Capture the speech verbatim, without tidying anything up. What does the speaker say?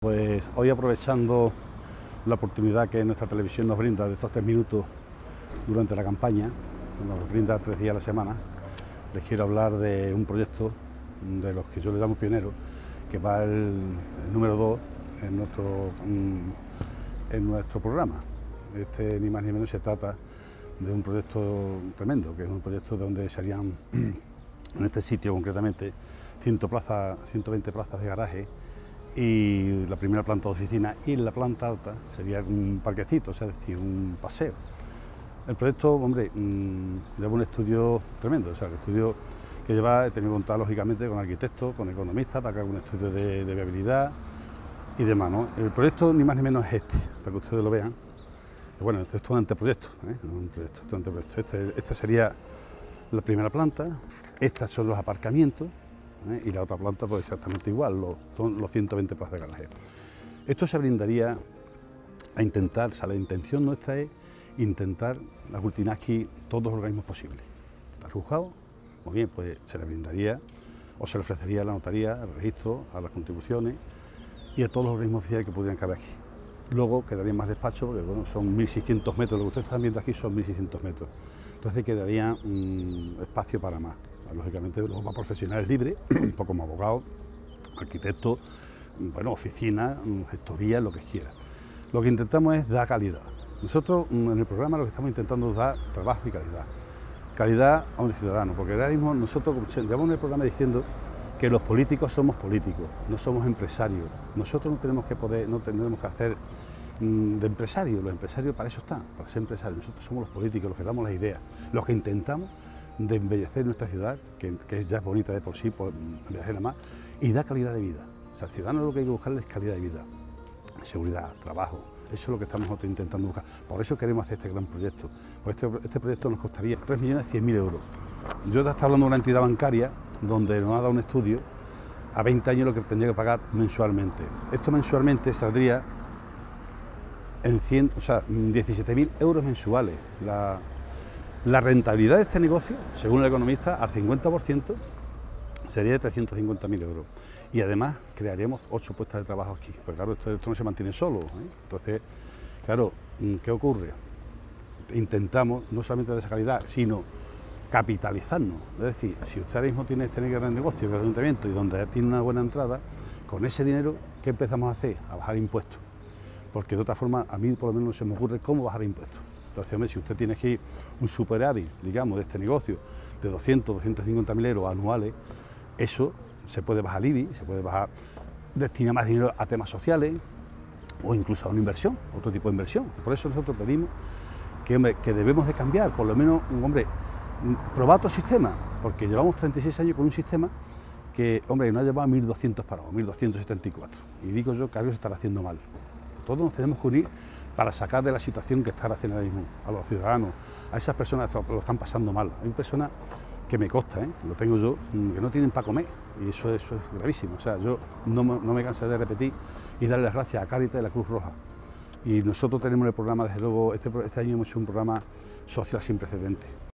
Pues hoy, aprovechando la oportunidad que nuestra televisión nos brinda de estos tres minutos durante la campaña, que nos brinda tres días a la semana, les quiero hablar de un proyecto de los que yo le llamo pionero, que va el, el número dos en nuestro, en nuestro programa. Este ni más ni menos se trata de un proyecto tremendo, que es un proyecto donde se harían, en este sitio concretamente, ciento veinte plazas de garaje y la primera planta de oficina, y en la planta alta sería un parquecito, o sea, es decir, un paseo. El proyecto, hombre, mmm, lleva un estudio tremendo, o sea, el estudio que lleva, he tenido que contar lógicamente con arquitectos, con economistas, para que haga un estudio de, de viabilidad y demás, ¿no? El proyecto ni más ni menos es este, para que ustedes lo vean. Bueno, esto es un anteproyecto, ¿eh? un proyecto, este, un anteproyecto. Este, esta sería la primera planta, estos son los aparcamientos, ¿eh? Y la otra planta pues exactamente igual, los, son los ciento veinte plazas de garaje. Esto se brindaría a intentar, o sea, la intención nuestra es intentar aglutinar aquí todos los organismos posibles. ¿Está juzgado? Muy bien, pues se le brindaría o se le ofrecería a la notaría, al registro, a las contribuciones y a todos los organismos oficiales que pudieran caber aquí. Luego quedaría más despacho, porque bueno, son mil seiscientos metros, lo que ustedes están viendo aquí son mil seiscientos metros. Entonces quedaría un espacio para más. Lógicamente, luego para profesionales libres, un poco como abogados, arquitectos, bueno, oficinas, gestoría, lo que quiera. Lo que intentamos es dar calidad. Nosotros en el programa lo que estamos intentando es dar trabajo y calidad. Calidad a un ciudadano, porque ahora mismo nosotros llevamos en el programa diciendo que los políticos somos políticos, no somos empresarios. Nosotros no tenemos que poder, no tenemos que hacer mmm, de empresarios, los empresarios para eso están, para ser empresarios. Nosotros somos los políticos, los que damos las ideas, los que intentamos de embellecer nuestra ciudad, que, que ya es bonita de por sí, por embellecerla más, y da calidad de vida. O sea, al ciudadano lo que hay que buscarle es calidad de vida, seguridad, trabajo. Eso es lo que estamos nosotros intentando buscar. Por eso queremos hacer este gran proyecto. Por este, este proyecto nos costaría tres millones cien mil euros. Yo ya estaba hablando de una entidad bancaria donde nos ha dado un estudio a veinte años lo que tendría que pagar mensualmente. Esto mensualmente saldría en cien, o sea, diecisiete mil euros mensuales. La, la rentabilidad de este negocio, según el economista, al cincuenta por ciento sería de trescientos cincuenta mil euros. Y además crearíamos ocho puestos de trabajo aquí. Pues claro, esto, esto no se mantiene solo, ¿eh? Entonces, claro, ¿qué ocurre? Intentamos no solamente de esa calidad, sino capitalizarnos. Es decir, si usted ahora mismo tiene este gran negocio, que es el ayuntamiento, y donde tiene una buena entrada, con ese dinero, ¿qué empezamos a hacer? A bajar impuestos. Porque de otra forma, a mí por lo menos no se me ocurre cómo bajar impuestos. Entonces, hombre, si usted tiene aquí un superávit, digamos, de este negocio, de doscientos, doscientos cincuenta mil euros anuales, eso se puede bajar el I B I, se puede bajar, destinar más dinero a temas sociales o incluso a una inversión, otro tipo de inversión. Por eso nosotros pedimos que, hombre, que debemos de cambiar, por lo menos, hombre, probar otro sistema, porque llevamos treinta y seis años con un sistema que, hombre, nos ha llevado a mil doscientos parados, mil doscientos setenta y cuatro, y digo yo que algo se estará haciendo mal. Todos nos tenemos que unir para sacar de la situación que está haciendo ahora mismo a los ciudadanos, a esas personas que lo están pasando mal. Hay personas que me consta, ¿eh? Lo tengo yo, que no tienen para comer, y eso, eso es gravísimo. O sea, yo no, no me canso de repetir y darle las gracias a Cáritas y a la Cruz Roja. Y nosotros tenemos el programa, desde luego, este, este año hemos hecho un programa social sin precedentes.